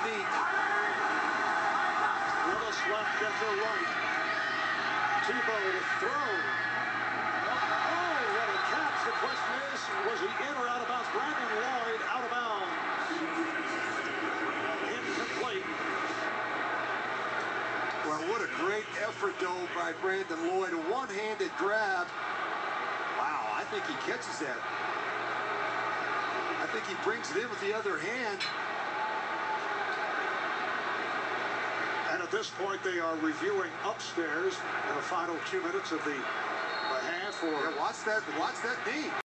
meet. Willis left at the right. Tebow to throw. Oh, what a catch. The question is, was he in or out of bounds? Brandon Lloyd out of bounds. Incomplete. Well, what a great effort, though, by Brandon Lloyd. A one-handed grab. Wow, I think he catches that. I think he brings it in with the other hand. And at this point, they are reviewing upstairs in the final 2 minutes of the half. Yeah, watch that knee.